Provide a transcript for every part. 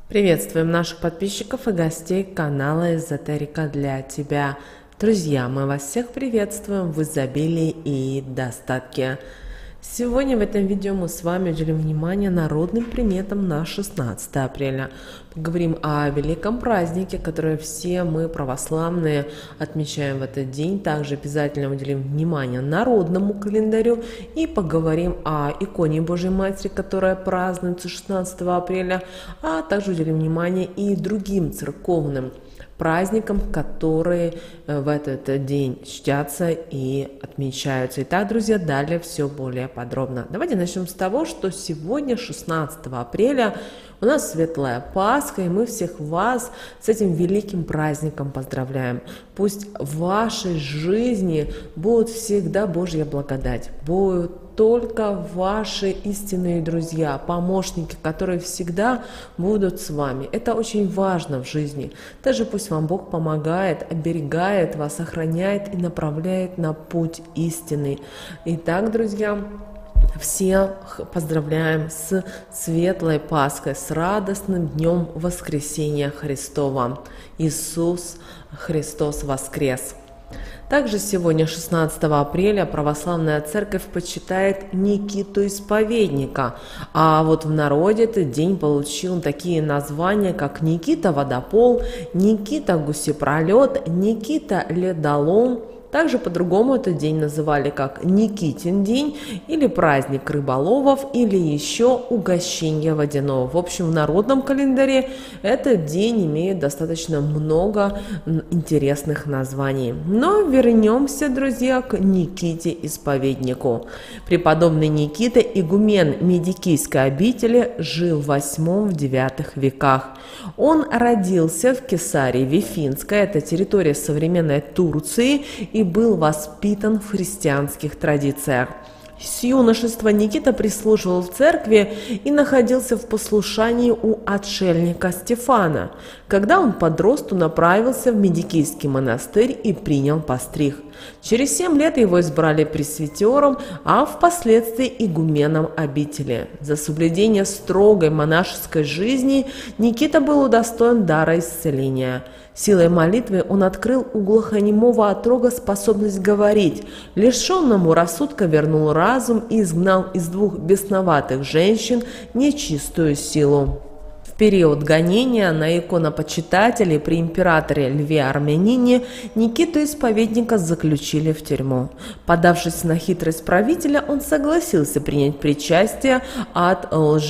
Приветствуем наших подписчиков и гостей канала Эзотерика для тебя. Друзья, мы вас всех приветствуем в изобилии и достатке. Сегодня в этом видео мы с вами уделим внимание народным приметам на 16 апреля. Поговорим о великом празднике, который все мы, православные, отмечаем в этот день. Также обязательно уделим внимание народному календарю и поговорим о иконе Божьей Матери, которая празднуется 16 апреля, а также уделим внимание и другим церковным праздникам, которые в этот день чтятся и отмечаются. Итак, друзья, далее все более подробно. Давайте начнем с того, что сегодня, 16 апреля, у нас Светлая Пасха, и мы всех вас с этим великим праздником поздравляем. Пусть в вашей жизни будет всегда Божья благодать, будут только ваши истинные друзья, помощники, которые всегда будут с вами. Это очень важно в жизни. Также пусть вам Бог помогает, оберегает вас, охраняет и направляет на путь истины. Итак, друзья, всех поздравляем с Светлой Пасхой, с радостным днем Воскресения Христова. Иисус Христос воскрес! Также сегодня, 16 апреля, Православная Церковь почитает Никиту Исповедника, а вот в народе этот день получил такие названия, как Никита Водопол, Никита Гусепролет, Никита Ледолом. Также по-другому этот день называли как Никитин день, или праздник рыболовов, или еще угощение водяного. В общем, в народном календаре этот день имеет достаточно много интересных названий. Но вернемся, друзья, к Никите Исповеднику. Преподобный Никита, игумен Медикийской обители, жил в 8-9 веках. Он родился в Кесарии Вифинской, это территория современной Турции, и был воспитан в христианских традициях. С юношества Никита прислуживал в церкви и находился в послушании у отшельника Стефана. Когда он подрос, то направился в Медикийский монастырь и принял постриг. Через 7 лет его избрали пресвитером, а впоследствии игуменом обители. За соблюдение строгой монашеской жизни Никита был удостоен дара исцеления. Силой молитвы он открыл у глухонемого отрога способность говорить, лишенному рассудка вернул разум и изгнал из 2 бесноватых женщин нечистую силу. В период гонения на иконопочитателей при императоре Льве Армянине Никиту Исповедника заключили в тюрьму. Подавшись на хитрость правителя, он согласился принять причастие от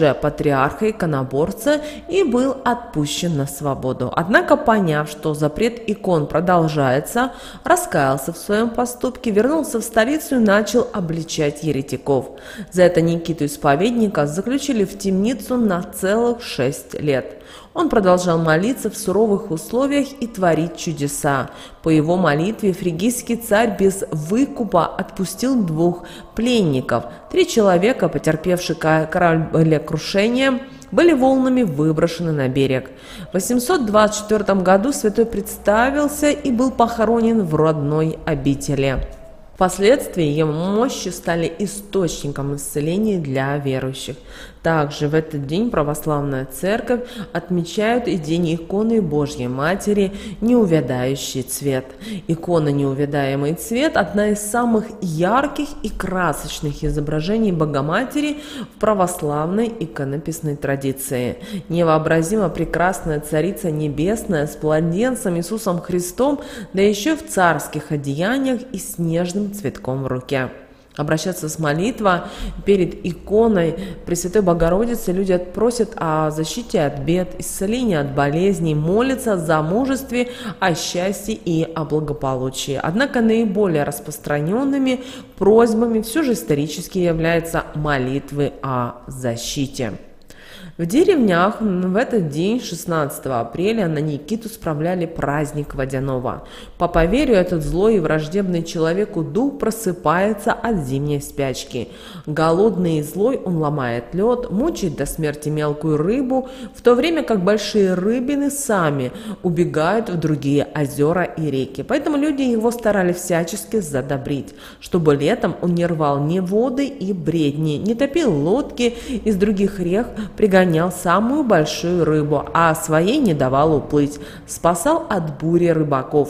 лжепатриарха-иконоборца и был отпущен на свободу. Однако, поняв, что запрет икон продолжается, раскаялся в своем поступке, вернулся в столицу и начал обличать еретиков. За это Никиту Исповедника заключили в темницу на целых 6 лет. Он продолжал молиться в суровых условиях и творить чудеса. По его молитве фригийский царь без выкупа отпустил 2 пленников. 3 человека, потерпевшие кораблекрушение, были волнами выброшены на берег. В 824 году святой представился и был похоронен в родной обители. Впоследствии его мощи стали источником исцеления для верующих. Также в этот день Православная Церковь отмечает и день иконы Божьей Матери «Неувядающий цвет». Икона «Неувядаемый цвет» – одна из самых ярких и красочных изображений Богоматери в православной иконописной традиции. Невообразимо прекрасная Царица Небесная с младенцем Иисусом Христом, да еще в царских одеяниях и с нежным цветком в руке. Обращаться с молитвой перед иконой Пресвятой Богородицы люди просят о защите от бед, исцелении от болезней, молятся о замужестве, о счастье и о благополучии. Однако наиболее распространенными просьбами все же исторически являются молитвы о защите. В деревнях в этот день, 16 апреля, на Никиту справляли праздник водяного. По поверью, этот злой и враждебный человеку дух просыпается от зимней спячки. Голодный и злой он ломает лед, мучает до смерти мелкую рыбу, в то время как большие рыбины сами убегают в другие озера и реки. Поэтому люди его старались всячески задобрить, чтобы летом он не рвал ни воды и бредни, не топил лодки из других рек, пригонял гонял самую большую рыбу, а своей не давал уплыть, спасал от бури рыбаков.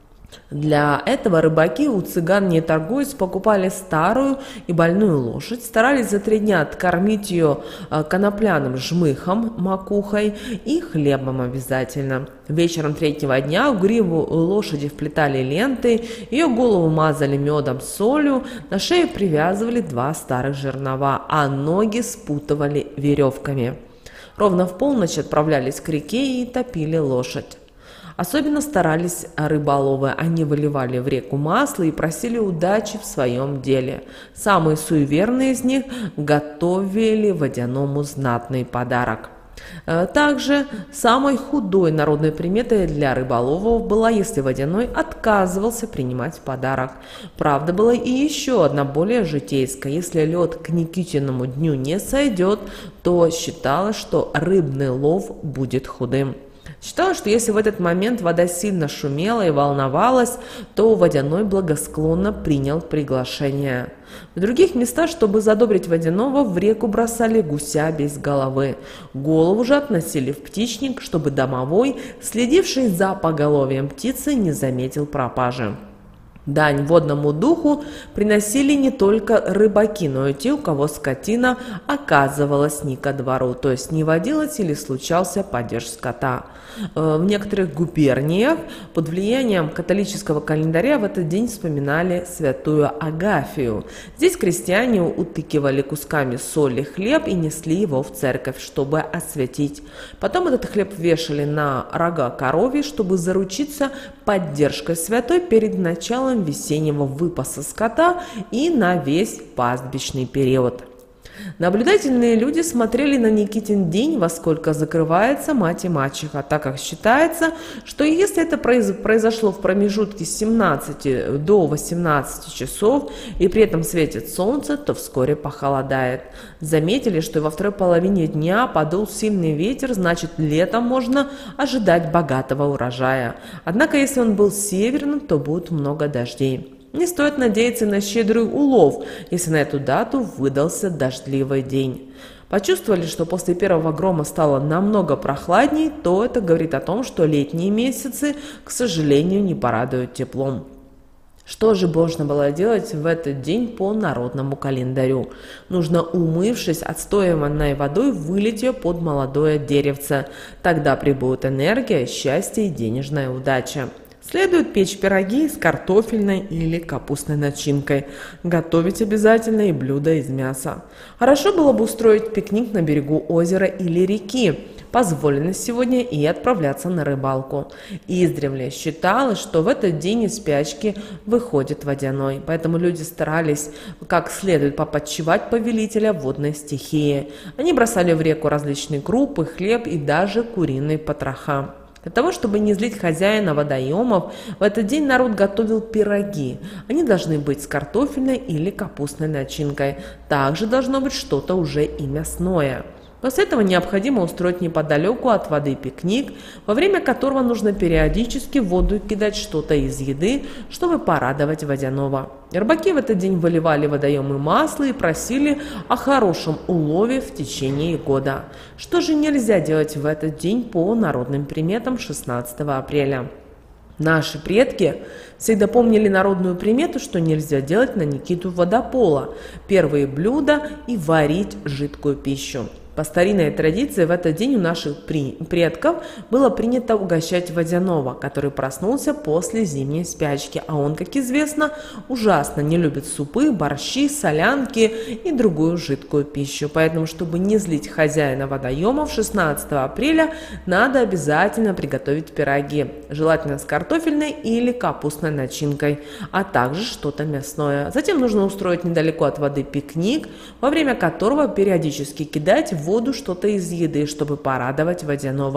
Для этого рыбаки у цыган, не торгуясь, покупали старую и больную лошадь, старались за 3 дня откормить ее конопляным жмыхом, макухой и хлебом обязательно. Вечером 3-го дня в гриву лошади вплетали ленты, ее голову мазали медом с солью, на шею привязывали 2 старых жернова, а ноги спутывали веревками. Ровно в полночь отправлялись к реке и топили лошадь. Особенно старались рыболовы, они выливали в реку масло и просили удачи в своем деле. Самые суеверные из них готовили водяному знатный подарок. Также самой худой народной приметой для рыболовов была, если водяной отказывался принимать подарок. Правда, была и еще одна более житейская. Если лед к Никитиному дню не сойдет, то считалось, что рыбный лов будет худым. Считалось, что если в этот момент вода сильно шумела и волновалась, то водяной благосклонно принял приглашение. В других местах, чтобы задобрить водяного, в реку бросали гуся без головы. Голову же относили в птичник, чтобы домовой, следивший за поголовьем птицы, не заметил пропажи. Дань водному духу приносили не только рыбаки, но и те, у кого скотина оказывалась не ко двору, то есть не водилась или случался падеж скота. В некоторых губерниях под влиянием католического календаря в этот день вспоминали святую Агафию. Здесь крестьяне утыкивали кусками соли хлеб и несли его в церковь, чтобы освятить. Потом этот хлеб вешали на рога коровьи, чтобы заручиться поддержкой святой перед началом весеннего выпаса скота и на весь пастбищный период. Наблюдательные люди смотрели на Никитин день, во сколько закрывается мать и мачеха, так как считается, что если это произошло в промежутке с 17 до 18 часов и при этом светит солнце, то вскоре похолодает. Заметили, что и во второй половине дня подул сильный ветер, значит, летом можно ожидать богатого урожая. Однако, если он был северным, то будет много дождей. Не стоит надеяться на щедрый улов, если на эту дату выдался дождливый день. Почувствовали, что после первого грома стало намного прохладней, то это говорит о том, что летние месяцы, к сожалению, не порадуют теплом. Что же можно было делать в этот день по народному календарю? Нужно, умывшись отстоянной водой, вылить ее под молодое деревце. Тогда прибудет энергия, счастье и денежная удача. Следует печь пироги с картофельной или капустной начинкой. Готовить обязательно и блюда из мяса. Хорошо было бы устроить пикник на берегу озера или реки. Позволено сегодня и отправляться на рыбалку. Издревле считалось, что в этот день из спячки выходит водяной. Поэтому люди старались как следует попотчевать повелителя водной стихии. Они бросали в реку различные крупы, хлеб и даже куриные потроха. Для того, чтобы не злить хозяина водоемов, в этот день народ готовил пироги. Они должны быть с картофельной или капустной начинкой. Также должно быть что-то уже и мясное. После этого необходимо устроить неподалеку от воды пикник, во время которого нужно периодически в воду кидать что-то из еды, чтобы порадовать водяного. Рыбаки в этот день выливали в водоемы масло и просили о хорошем улове в течение года. Что же нельзя делать в этот день по народным приметам 16 апреля? Наши предки всегда помнили народную примету, что нельзя делать на Никиту водопола, первые блюда и варить жидкую пищу. По старинной традиции в этот день у наших предков было принято угощать водяного, который проснулся после зимней спячки, а он, как известно, ужасно не любит супы, борщи, солянки и другую жидкую пищу. Поэтому, чтобы не злить хозяина водоемов, 16 апреля надо обязательно приготовить пироги, желательно с картофельной или капустной начинкой, а также что-то мясное. Затем нужно устроить недалеко от воды пикник, во время которого периодически кидать в воду что-то из еды, чтобы порадовать водяного.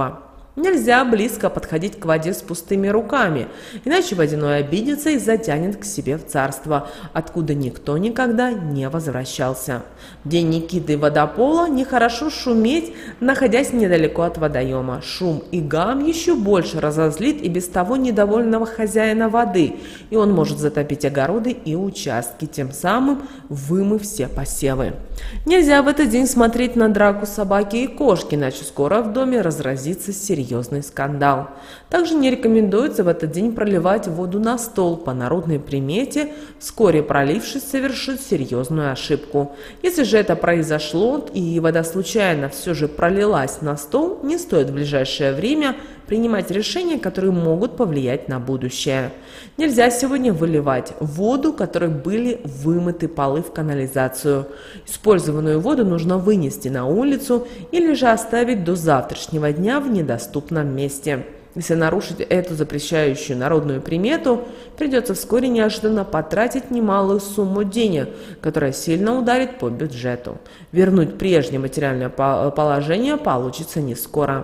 Нельзя близко подходить к воде с пустыми руками, иначе водяной обидится и затянет к себе в царство, откуда никто никогда не возвращался. В день Никиты водопола нехорошо шуметь, находясь недалеко от водоема. Шум и гам еще больше разозлит и без того недовольного хозяина воды, и он может затопить огороды и участки, тем самым вымыв все посевы. Нельзя в этот день смотреть на драку собаки и кошки, иначе скоро в доме разразится серьезный скандал. Также не рекомендуется в этот день проливать воду на стол. По народной примете, вскоре пролившись, совершит серьезную ошибку. Если же это произошло и вода случайно все же пролилась на стол, не стоит в ближайшее время принимать решения, которые могут повлиять на будущее. Нельзя сегодня выливать воду, которой были вымыты полы в канализацию. Использованную воду нужно вынести на улицу или же оставить до завтрашнего дня в недоступном месте. Если нарушить эту запрещающую народную примету, придется вскоре неожиданно потратить немалую сумму денег, которая сильно ударит по бюджету. Вернуть прежнее материальное положение получится не скоро.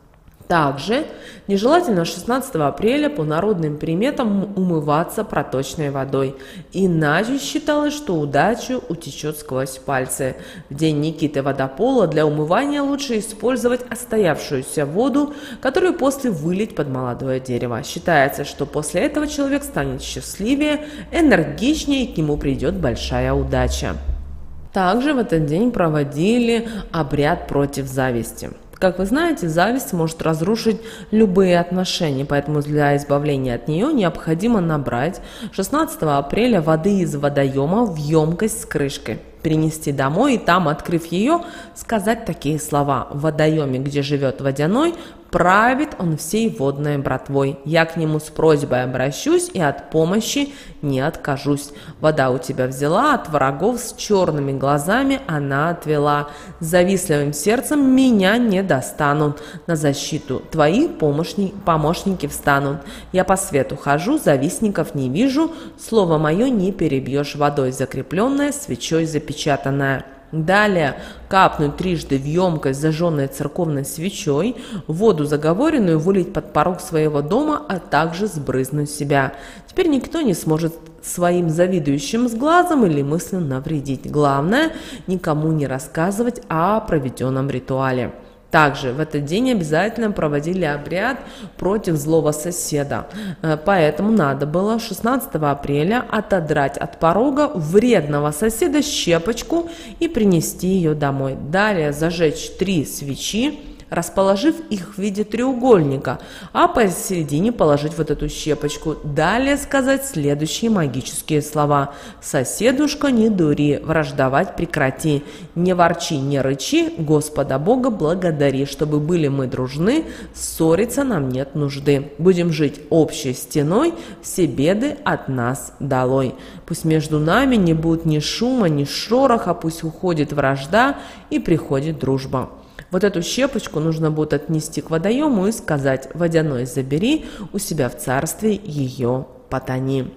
Также нежелательно 16 апреля по народным приметам умываться проточной водой, иначе считалось, что удача утечет сквозь пальцы. В день Никиты водопола для умывания лучше использовать остоявшуюся воду, которую после вылить под молодое дерево. Считается, что после этого человек станет счастливее, энергичнее и к нему придет большая удача. Также в этот день проводили обряд против зависти. Как вы знаете, зависть может разрушить любые отношения, поэтому для избавления от нее необходимо набрать 16 апреля воды из водоема в емкость с крышкой, принести домой и там, открыв ее, сказать такие слова: «В водоеме, где живет водяной, правит он всей водной братвой. Я к нему с просьбой обращусь и от помощи не откажусь. Вода у тебя взяла, от врагов с черными глазами она отвела. С завистливым сердцем меня не достанут. На защиту твои помощники встанут. Я по свету хожу, завистников не вижу, слово мое не перебьешь, водой закрепленная, свечой запечатанная». Далее капнуть трижды в емкость, зажженной церковной свечой, воду заговоренную вылить под порог своего дома, а также сбрызнуть себя. Теперь никто не сможет своим завидующим глазом или мысленно навредить. Главное, никому не рассказывать о проведенном ритуале. Также в этот день обязательно проводили обряд против злого соседа, поэтому надо было 16 апреля отодрать от порога вредного соседа щепочку и принести ее домой. Далее зажечь 3 свечи, расположив их в виде треугольника, а посередине положить вот эту щепочку. Далее сказать следующие магические слова: «Соседушка, не дури, враждовать прекрати, не ворчи, не рычи, Господа Бога благодари, чтобы были мы дружны, ссориться нам нет нужды. Будем жить общей стеной, все беды от нас долой. Пусть между нами не будет ни шума, ни шороха, пусть уходит вражда и приходит дружба». Вот эту щепочку нужно будет отнести к водоему и сказать: «Водяной, забери, у себя в царстве ее потони».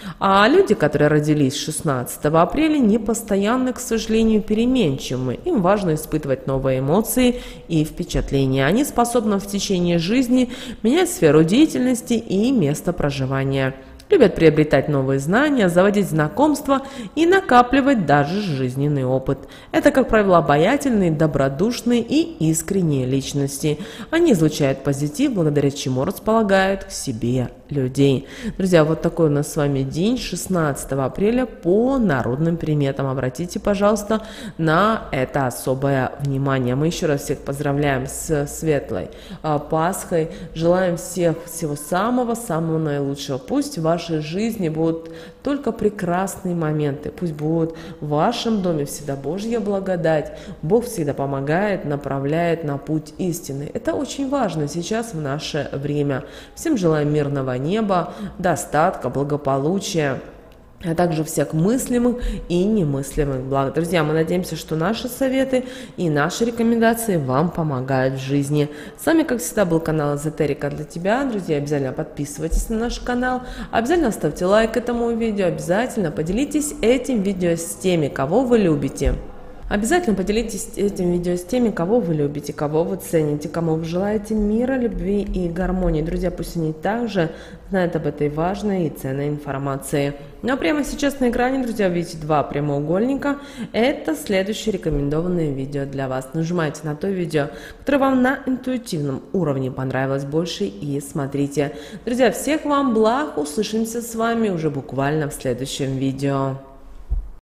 А люди, которые родились 16 апреля, не постоянно, к сожалению, переменчивы. Им важно испытывать новые эмоции и впечатления. Они способны в течение жизни менять сферу деятельности и место проживания. Любят приобретать новые знания, заводить знакомства и накапливать даже жизненный опыт. Это, как правило, обаятельные, добродушные и искренние личности. Они излучают позитив, благодаря чему располагают к себе людей. Друзья, вот такой у нас с вами день, 16 апреля, по народным приметам. Обратите, пожалуйста, на это особое внимание. Мы еще раз всех поздравляем с светлой Пасхой. Желаем всего самого-самого наилучшего. Пусть в вашей жизни будут только прекрасные моменты. Пусть будет в вашем доме всегда Божья благодать. Бог всегда помогает, направляет на путь истины. Это очень важно сейчас в наше время. Всем желаем мирного неба, достатка, благополучия, а также всех мыслимых и немыслимых благ. Друзья, мы надеемся, что наши советы и наши рекомендации вам помогают в жизни. С вами, как всегда, был канал Эзотерика для тебя. Друзья, обязательно подписывайтесь на наш канал, обязательно ставьте лайк этому видео, обязательно поделитесь этим видео с теми, кого вы любите. Обязательно поделитесь этим видео с теми, кого вы любите, кого вы цените, кому вы желаете мира, любви и гармонии. Друзья, пусть они также знают об этой важной и ценной информации. Ну а прямо сейчас на экране, друзья, видите два прямоугольника. Это следующее рекомендованное видео для вас. Нажимайте на то видео, которое вам на интуитивном уровне понравилось больше, и смотрите. Друзья, всех вам благ, услышимся с вами уже буквально в следующем видео.